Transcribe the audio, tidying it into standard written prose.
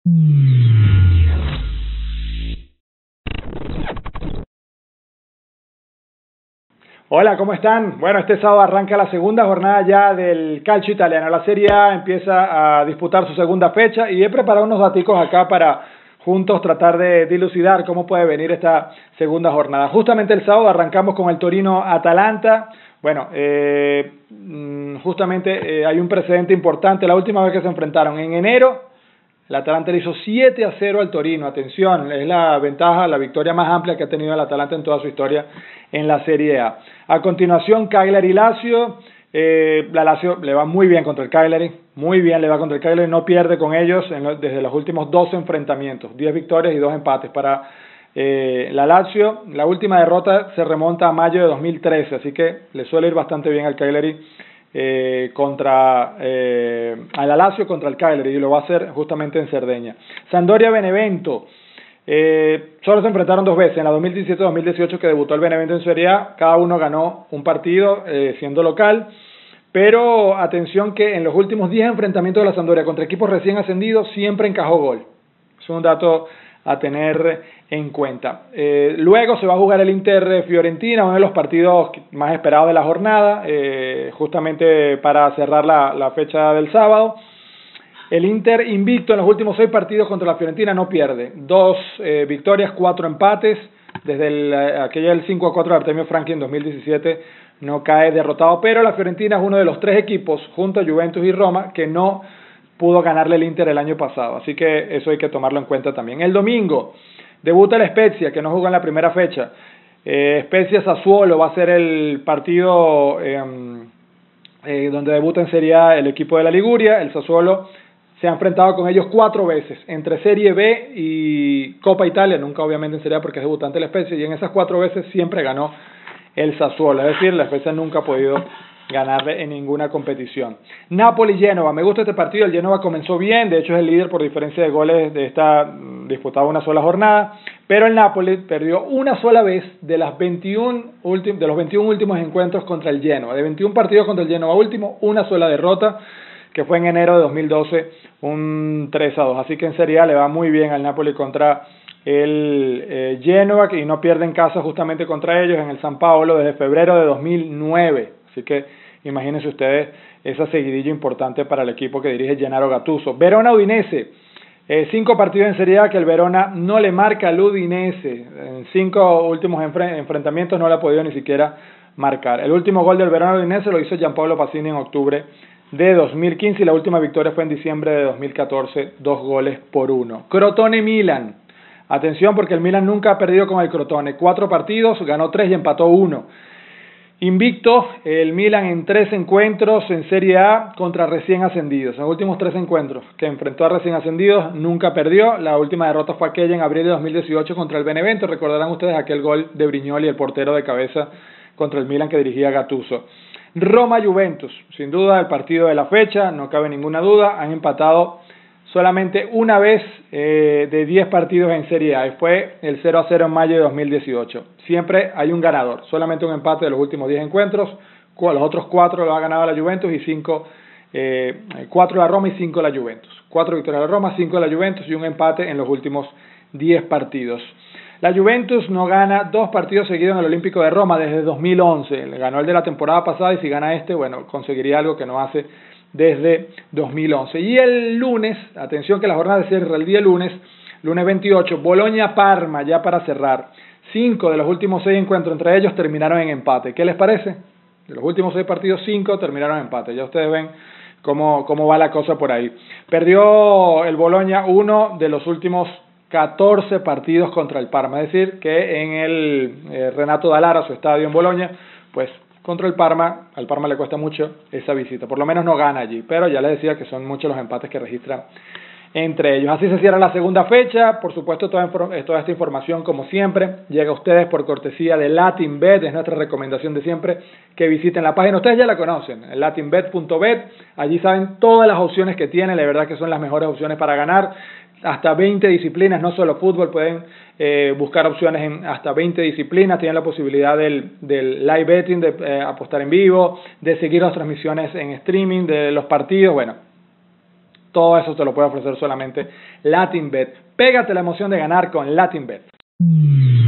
Hola, ¿cómo están? Bueno, este sábado arranca la segunda jornada ya del calcio italiano. La Serie A empieza a disputar su segunda fecha y he preparado unos daticos acá para juntos tratar de dilucidar cómo puede venir esta segunda jornada. Justamente el sábado arrancamos con el Torino-Atalanta. Bueno, justamente hay un precedente importante. La última vez que se enfrentaron en enero, el Atalanta le hizo 7-0 al Torino. Atención, es la ventaja, la victoria más amplia que ha tenido el Atalanta en toda su historia en la Serie A. A continuación, Cagliari-Lazio. La Lazio le va muy bien contra el Cagliari, muy bien le va contra el Cagliari, no pierde con ellos desde los últimos 12 enfrentamientos, 10 victorias y 2 empates para la Lazio. La última derrota se remonta a mayo de 2013, así que le suele ir bastante bien al Cagliari a la Lazio contra el Cagliari, y lo va a hacer justamente en Cerdeña. Sampdoria-Benevento. Solo se enfrentaron dos veces, en la 2017-2018 que debutó el Benevento en Serie A, cada uno ganó un partido siendo local, pero atención que en los últimos 10 enfrentamientos de la Sampdoria contra equipos recién ascendidos siempre encajó gol. Es un dato a tener en cuenta. Luego se va a jugar el Inter-Fiorentina, uno de los partidos más esperados de la jornada, justamente para cerrar la fecha del sábado. El Inter invicto en los últimos 6 partidos contra la Fiorentina, no pierde. 2 victorias, 4 empates. Desde aquella del 5-4 de Artemio Franchi en 2017 no cae derrotado. Pero la Fiorentina es uno de los 3 equipos, junto a Juventus y Roma, que no pudo ganarle el Inter el año pasado. Así que eso hay que tomarlo en cuenta también. El domingo debuta el Spezia, que no jugó en la primera fecha. Spezia-Sassuolo va a ser el partido donde debuta en Serie A el equipo de la Liguria. El Sassuolo se ha enfrentado con ellos 4 veces, entre Serie B y Copa Italia, nunca obviamente en Serie A porque es debutante la Spezia, y en esas 4 veces siempre ganó el Sassuolo, es decir, la Spezia nunca ha podido ganarle en ninguna competición. Napoli-Génova, me gusta este partido, el Génova comenzó bien, de hecho es el líder por diferencia de goles de esta disputada una sola jornada, pero el Napoli perdió una sola vez de los 21 últimos encuentros contra el Génova, de 21 partidos contra el Génova último, una sola derrota, que fue en enero de 2012, un 3-2. Así que en Serie A le va muy bien al Napoli contra el Genoa, y no pierde en casa justamente contra ellos en el San Paolo desde febrero de 2009. Así que imagínense ustedes esa seguidilla importante para el equipo que dirige Gennaro Gattuso. Verona-Udinese. 5 partidos en Serie A que el Verona no le marca al Udinese. En 5 últimos enfrentamientos no le ha podido ni siquiera marcar. El último gol del Verona-Udinese lo hizo Gianpaolo Pacini en octubre de 2015 y la última victoria fue en diciembre de 2014, 2-1. Crotone-Milan. Atención porque el Milan nunca ha perdido con el Crotone. 4 partidos, ganó 3 y empató 1. Invicto el Milan en 3 encuentros en Serie A contra recién ascendidos. En los últimos 3 encuentros que enfrentó a recién ascendidos nunca perdió. La última derrota fue aquella en abril de 2018 contra el Benevento. Recordarán ustedes aquel gol de Brignoli, el portero de cabeza contra el Milan que dirigía Gattuso. Roma-Juventus, sin duda el partido de la fecha, no cabe ninguna duda, han empatado solamente una vez de 10 partidos en Serie A, y fue el 0-0 en mayo de 2018. Siempre hay un ganador, solamente un empate de los últimos 10 encuentros, los otros 4 los ha ganado la Juventus y 4 la Roma y 5 la Juventus. 4 victorias de la Roma, 5 de la Juventus y un empate en los últimos 10 partidos. La Juventus no gana 2 partidos seguidos en el Olímpico de Roma desde 2011. Le ganó el de la temporada pasada y si gana este, bueno, conseguiría algo que no hace desde 2011. Y el lunes, atención que la jornada se cierra el día lunes 28, Bologna-Parma, ya para cerrar. 5 de los últimos 6 encuentros entre ellos terminaron en empate. ¿Qué les parece? De los últimos 6 partidos, 5 terminaron en empate. Ya ustedes ven cómo va la cosa por ahí. Perdió el Bologna uno de los últimos 14 partidos contra el Parma, es decir, que en el Renato Dallara, su estadio en Bologna, pues contra el Parma, al Parma le cuesta mucho esa visita, por lo menos no gana allí, pero ya les decía que son muchos los empates que registran entre ellos. Así se cierra la segunda fecha. Por supuesto, toda esta información, como siempre, llega a ustedes por cortesía de LatinBet. Es nuestra recomendación de siempre que visiten la página. Ustedes ya la conocen, el latinbet.bet. Allí saben todas las opciones que tienen. La verdad que son las mejores opciones para ganar. Hasta 20 disciplinas, no solo fútbol, pueden buscar opciones en hasta 20 disciplinas. Tienen la posibilidad del live betting, de apostar en vivo, de seguir las transmisiones en streaming de los partidos. Bueno, Todo eso te lo puede ofrecer solamente LatinBet. Pégate la emoción de ganar con LatinBet.